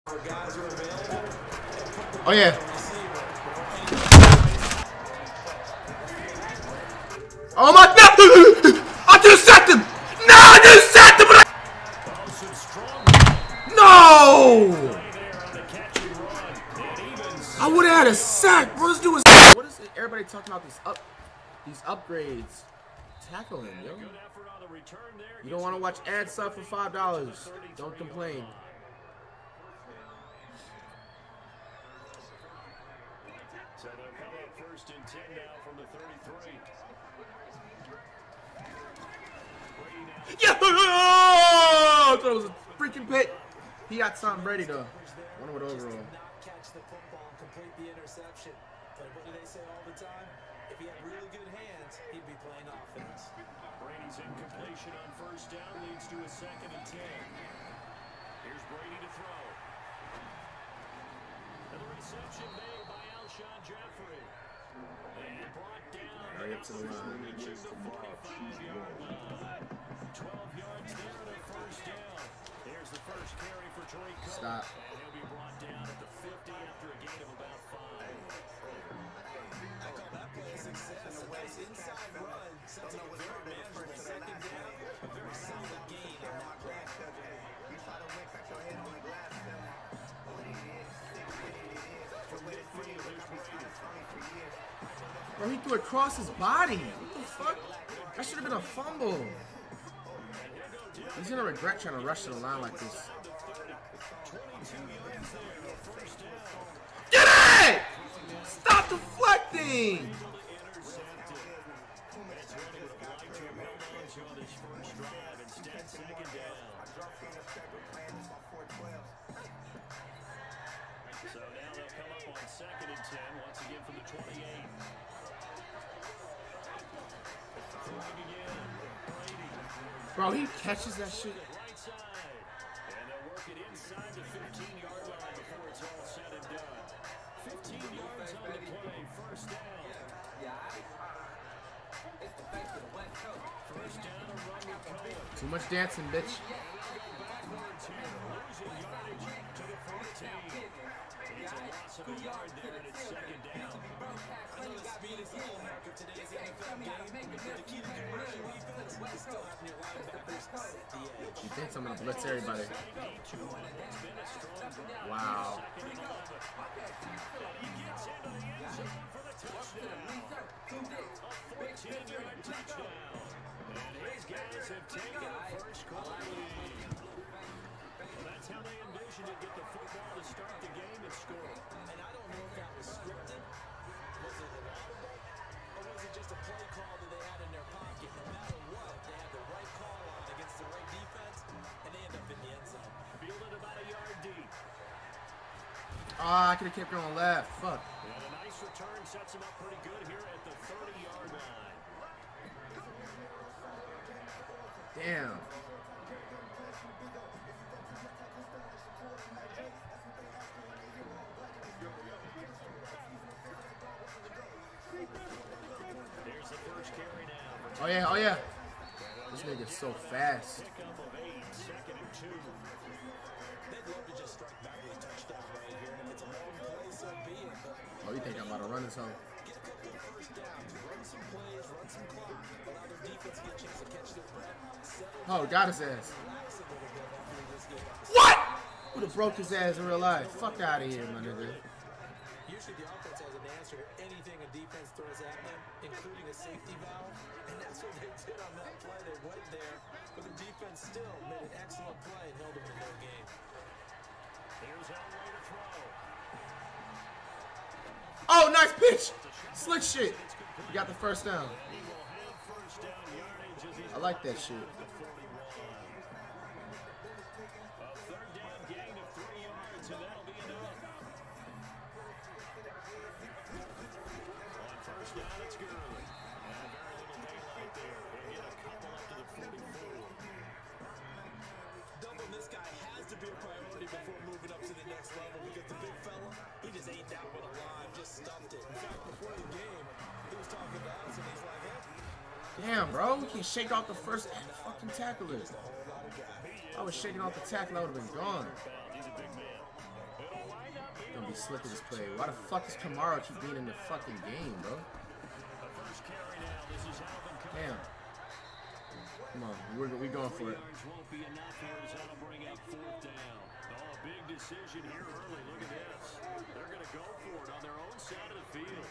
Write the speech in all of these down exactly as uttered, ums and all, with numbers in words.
Oh yeah. Oh my God! I just sacked him! No, I just sacked him! But I... No! I would have had a sack, bro. This dude was. What is it? Everybody talking about these up, these upgrades? Tackle him, yo. You don't want to watch ad stuff for five dollars? Don't complain. So they'll come up first and ten now from the thirty-three. Yeah! Oh! I thought it was a freaking pit. He got Tom Brady though. Wonder what overall. Catch the football and complete the interception. But what do they say all the time? If he had really good hands, he'd be playing offense. Brady's incompletion on first down leads to a second and ten. Here's Brady to throw. And the reception made by Alshon Jeffrey. And brought down. Hurry up to the line. Reaching the forty-five yard line. twelve yards there and a first down. There's the first carry for Drake Cook. Stop. And he'll be brought down at the fifty after a gain of about five. I call that play a success. A nice inside run. Sets up a very manageable second down. A very solid gain on that play. Bro, he threw it across his body. What the fuck? That should have been a fumble. He's gonna regret trying to rush to the line like this. Get it! Stop deflecting! So now they'll come up on second and ten once again from the twenty-eight. Throwing again, Brady. Bro, he catches that shit. Right side. And they'll work it inside the fifteen yard line before it's all said and done. fifteen yards on the play, first down. First down and run with Cook. Too much dancing, bitch. Backwards here, losing yardage to the fourteen. It's a loss of a yard there, and it's second down. I know the speed is the hallmark of today's N F L game, but the key to commercial defense is still having your linebackers set the edge. He thinks I'm gonna blitz everybody. Wow. He gets into the end zone for the touchdown. A fourteen yard touchdown. And his guys have taken a first quarter lead. Well, that's how they envisioned it, get the football to start the game and score. And I don't know if that was scripted, was it inaudible, or was it just a play call that they had in their pocket? No matter what, they had the right call on against the right defense, and they end up in the end zone. Fielded about a yard deep. Ah, I could have kept going left. Fuck. And a nice return sets him up pretty good here at the thirty yard line. Damn. There's the first carry now. Oh yeah, oh yeah. This nigga's so fast. Pick up of eight, second and two. They'd love to just strike back with a touchdown right here, and if it's a long play, so be it. But Oh, you think I'm about to run this home? get a couple of first downs, run some plays, run some clock, allow their defense to get a chance to catch their breath, settle Oh, got his ass. relax a little bit after this game. What? Would have broke his ass in real life. Fuck out of here, my nigga. Usually the offense has an answer to anything a defense throws at them, including a safety valve, and that's what they did on that play. They went there, but the defense still made an excellent play and held them in their game. Here's Elway to throw. Oh, nice pitch. Slick shit. We got the first down. He will have first down yardage as he's I like that shit. the forty-one. A third down gain of three yards, and that'll be enough. On first down, it's Gurley. And very little daylight there. He'll get a couple up to the forty-four. Doubling this guy has to be a priority before moving up to the next level because the big fella, he just ate that one alive, just stuffed it. In fact, before the game, he was talking to us and he's like, hey, Damn, bro. We can shake off the first fucking tackler. I was shaking off the tackle, I would have been gone. He's a big man. be slick at this play. Why the fuck is Kamara keep being in the fucking game, bro? Damn. Come on, we're we going for it. Big decision here early. Look at this. They're going to go for it on their own side of the field.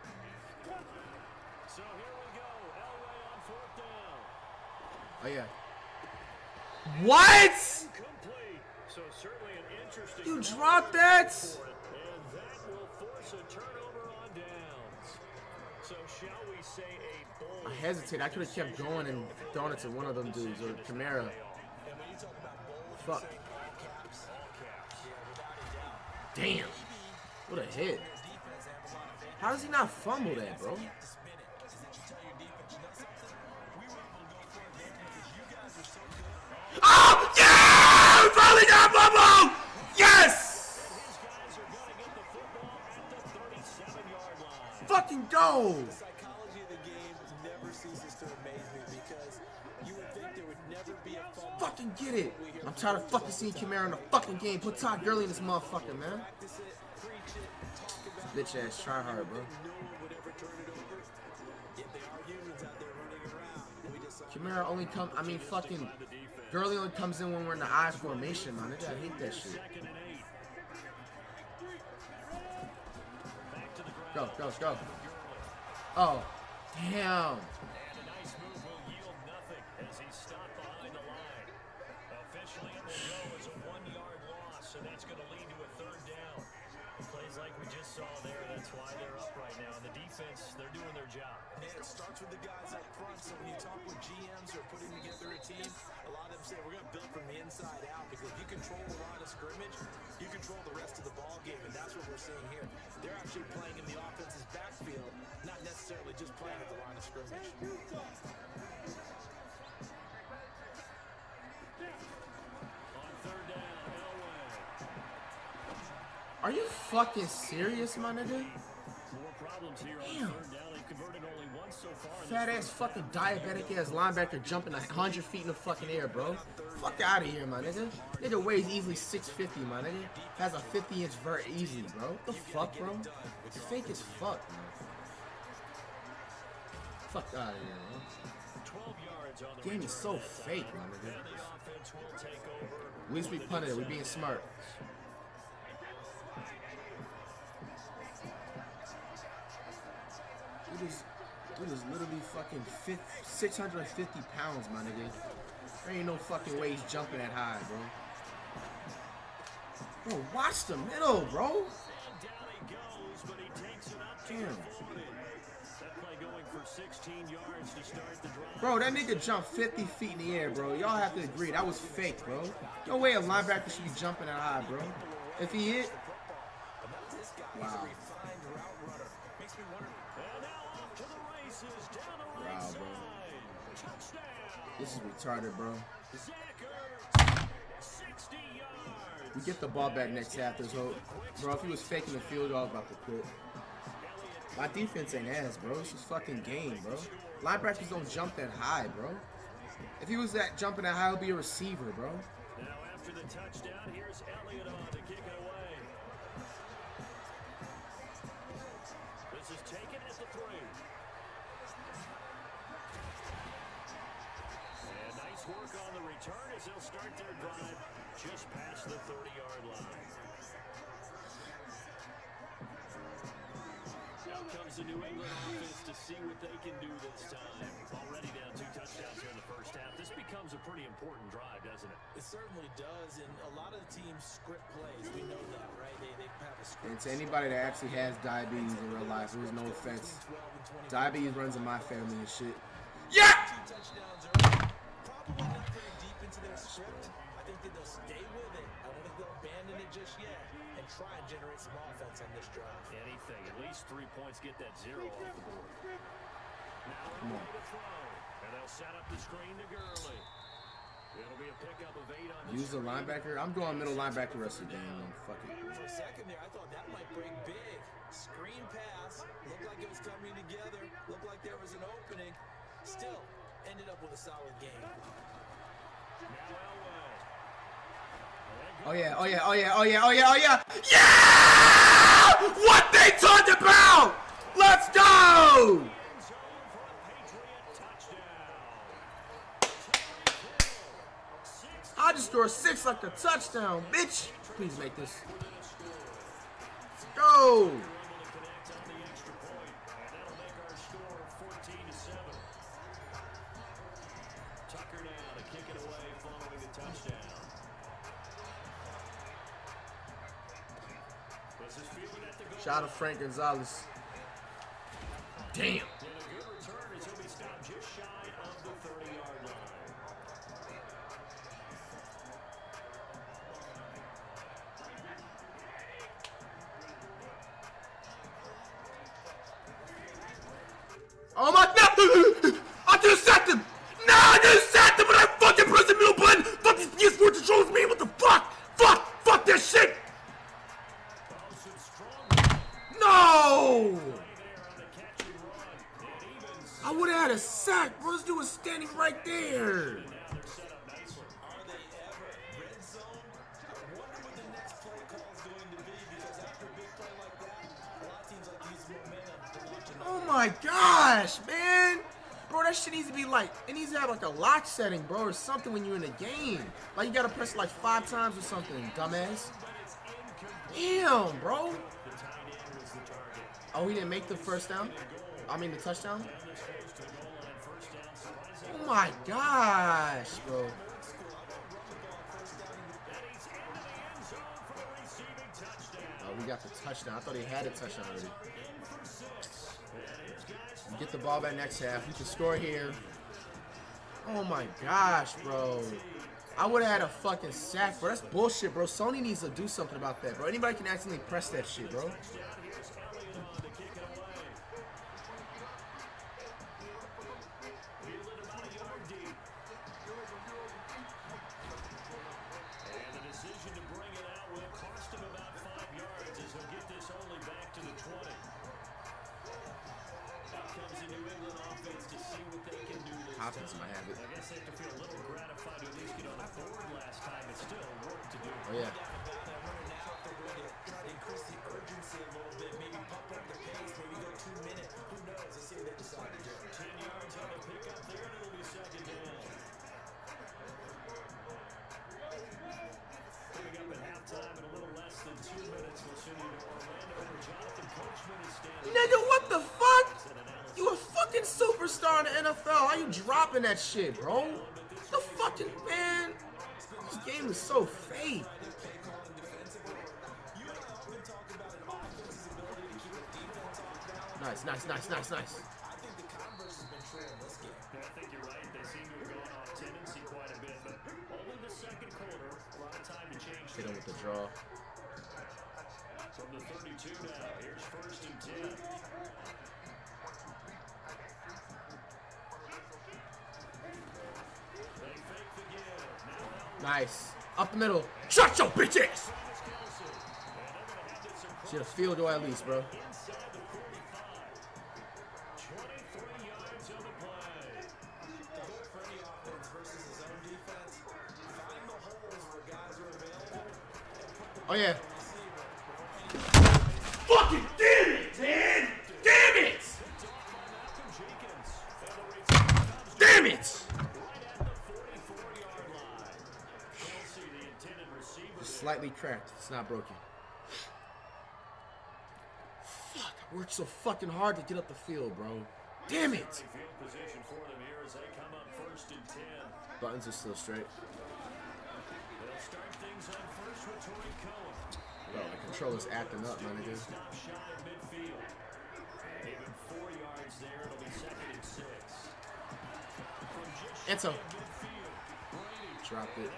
So here we go. Elway on fourth down. Oh yeah. What? Complete. So certainly an interesting. You dropped that? And that will force a turnover on downs. So shall we say a bold. I hesitate. I could have kept going and thrown it to one of them dudes or Kamara. Fuck. Damn. What a hit. How does he not fumble that, bro? Oh, yeah! We finally got fumble! Yes! Fucking go! The psychology of the game never ceases to amaze me because you would think there would never be a fumble. Fucking get it. I'm tired of fucking seeing Kamara in the fucking game. Put Todd Gurley in this motherfucker, man. Bitch ass try hard, bro. Kamara only come, I mean fucking, Gurley only comes in when we're in the I formation, man. I hate that shit. Go, go, go. Oh, damn. So that's going to lead to a third down. Plays like we just saw there, that's why they're up right now. And the defense, they're doing their job. And it starts with the guys up front. So when you talk with G Ms who are putting together a team, a lot of them say we're going to build from the inside out because if you control the line of scrimmage, you control the rest of the ball game, and that's what we're seeing here. They're actually playing in the offense's backfield, not necessarily just playing at the line of scrimmage. Are you fucking serious, my nigga? More problems here on Damn. third down. They've converted only once so far. Fat ass fucking diabetic ass linebacker jumping a hundred feet in the fucking air, bro. Fuck out of here, my nigga. Nigga weighs easily six fifty, my nigga. Has a fifty inch vert easily, bro. What the fuck, bro? It's fake as fuck, man. Fuck out of here, man. twelve yards on the Game is so fake, my nigga. At least we punted it. We being smart. It is, it is literally fucking six hundred fifty pounds, my nigga. There ain't no fucking way he's jumping that high, bro. Bro, watch the middle, bro. Damn. Bro, that nigga jumped fifty feet in the air, bro. Y'all have to agree. That was fake, bro. No way a linebacker should be jumping that high, bro. If he hit. Wow. Wow, bro. This is retarded, bro. We get the ball back next half, there's hope. Bro, if he was faking the field goal, I was about to quit. My defense ain't ass, bro. It's just fucking game, bro. Linebackers don't jump that high, bro. If he was that jumping that high, he'll be a receiver, bro. Now after the touchdown, here's Elliott on to kick it away. This is taken at the three. And nice work on the return as they'll start their drive just past the thirty yard line. Now comes the New England offense to see what they can do this time. Already down two touchdowns here in the first half. This becomes a pretty important drive, doesn't it? It certainly does, and a lot of the teams script plays. We know that, right? They, they have a script. And to anybody that actually has diabetes in real life, there's no offense. Diabetes runs in my family and shit. Yeah! Two touchdowns early. Probably not very deep into their script. I think that they'll stay with it. I don't think they'll abandon it just yet and try and generate some offense on this drive. Anything, at least three points, get that zero off the board. Now Come on. to throw, and they'll set up the screen to Gurley. It'll be a pickup of eight on the Use the linebacker. I'm going middle linebacker the rest of the game, man. Fuck it. For a second there, I thought that might break big. Screen pass. Looked like it was coming together. Looked like there was an opening. Still, ended up with a solid game. Now Elway. Oh yeah, oh yeah, oh yeah, oh yeah, oh yeah, oh yeah. Yeah! what they talked about. Let's go. I just threw a six like a touchdown, bitch. Please make this. Let's go. Shout out to Frank Gonzalez. Damn. Oh my god! I just sacked him! No, I just sacked him, but I fucking pressed the middle button! Fuck this P S four controls me! What the fuck? Fuck! Fuck this shit! No! I would have had a sack, bro. This dude was standing right there. Oh my gosh, man. Bro, that shit needs to be like, it needs to have like a lock setting, bro, or something when you're in a game. Like you gotta press it like five times or something, dumbass. Damn, bro. Oh, he didn't make the first down? I mean the touchdown? Oh my gosh, bro. Oh, we got the touchdown. I thought he had a touchdown already. You get the ball back next half. You can score here. Oh my gosh, bro. I would have had a fucking sack, bro. That's bullshit, bro. Sony needs to do something about that, bro. Anybody can accidentally press that shit, bro. Hopkins might have it. I guess they have to feel a little gratified to at least get on the board last time. It's still work to do. Oh yeah. Try to increase the urgency a little bit, maybe pump up the pace, maybe go two minutes. Who knows? Let's see what they decide to do. Ten yards on the pickup there, and it'll be second down. Coming up at halftime in a little less than two minutes, we'll send you to Orlando where Jonathan Coachman is standing. Nigga, what the fuck? You a fucking superstar in the N F L. How you dropping that shit, bro? The fucking, man. This game is so fake. Nice, nice, nice, nice, nice. I think the converse has been true in this game. I think you're right. They seem to have gone off tendency quite a bit, but only the second quarter. A lot of time to change. Hit him with the draw. From the thirty-two now, here's first and ten. Nice. Up the middle. Shut your bitch ass! Should have field goal at least, bro. Oh yeah. Fucking damn it, man! Damn it! Damn it! Just slightly cracked. It's not broken. Fuck, I worked so fucking hard to get up the field, bro. Damn it! Buttons are still straight. Bro, my controller's acting up, my nigga. Enzo. Dropped it.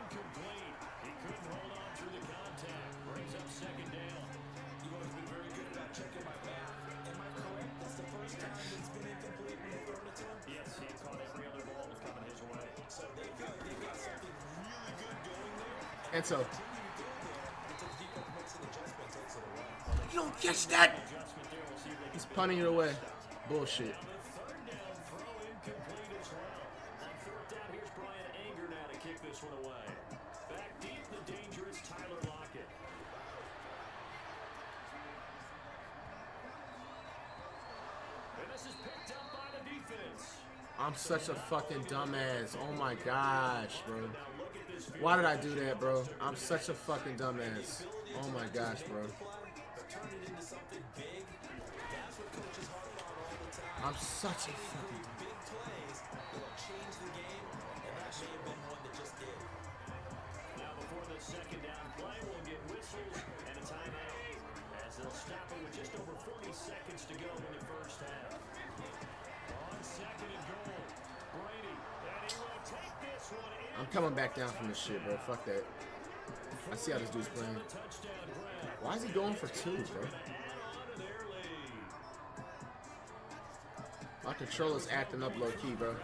Enzo. You don't catch that! He's punting it away. Bullshit. pass is picked up by the defense. I'm such a fucking dumbass. Oh my gosh, bro. Why did I do that, bro? I'm such a fucking dumbass. Oh my gosh, bro. I'm such a fucking dumbass. Now before the second down play, we'll get whistles and a timeout as they'll stop it with just over forty seconds to go in the first half. On second and goal, Brady, and he will take this one in. I'm coming back down from this shit, bro. Fuck that. I see how this dude's playing. Why is he going for two, bro? My controller's acting up low key, bro.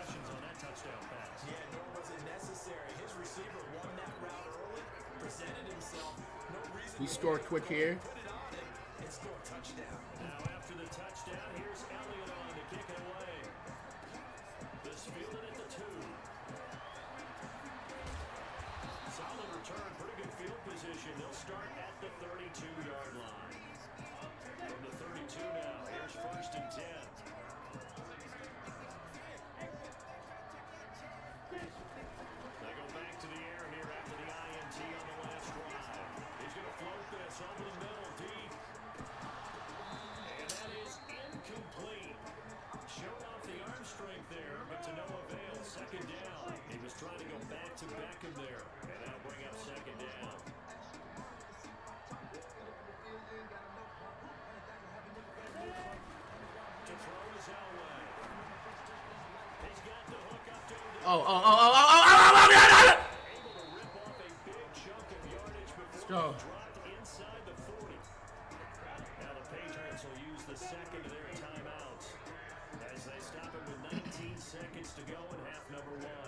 We scored quick here. Now after the touchdown, here's Elliott on to kick it away. This fielded at the two. Solid return, pretty good field position. They'll start at the thirty-two-yard line. From the thirty-two now, here's first and ten. They go back to the air here after the I N T on the last drive. He's going to float this over the middle, deep. And that is incomplete. Showed off the arm strength there, but to no avail. Second down. He was trying to go back to Beckham there, and that'll bring up second down. To throw is Elway. He's got the hook up to the Oh, oh, oh, oh, oh, oh, oh, oh, oh, oh, able to rip off a big chunk of yardage before go. he dropped inside the forty. Now the Patriots will use the second of their timeouts as they stop it with nineteen seconds to go in half number one.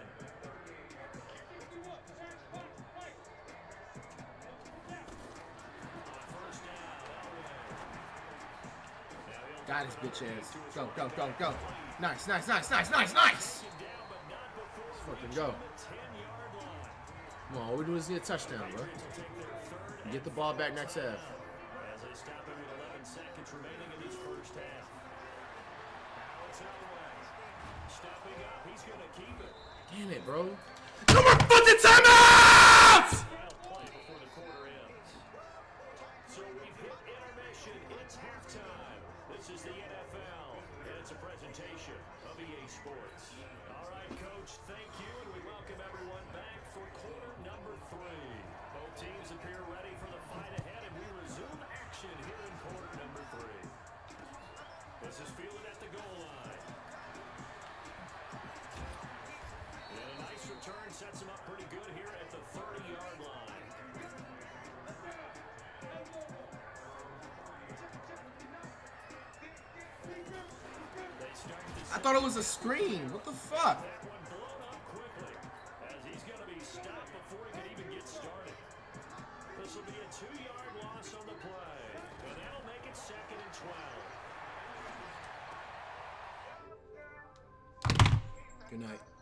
On first down, Elway. Got his bitch ass. Go, go, go, go. Nice, nice, nice, nice, nice, nice. Let's fucking go. Come on, all we do is get a touchdown, bro. Get the ball back next half. As they stop it with eleven seconds remaining in this first half. Now it's Elway. Stepping up, he's going to keep it. Damn it, bro. No more fucking timeouts! Final play before the quarter ends. So we've hit intermission. It's halftime. This is the N F L, and it's a presentation of E A Sports. All right, Coach, thank you, and we welcome everyone back for quarter number three. Both teams appear ready for the fight ahead, and we resume action here in quarter number three. This is fielded at the goal line. And a nice return sets him up pretty good here at the thirty-yard line. I thought it was a screen. What the fuck? That one blown up quickly as he's going to be stopped before he can even get started. This will be a two-yard loss on the play, and that'll make it second and twelve. Good night.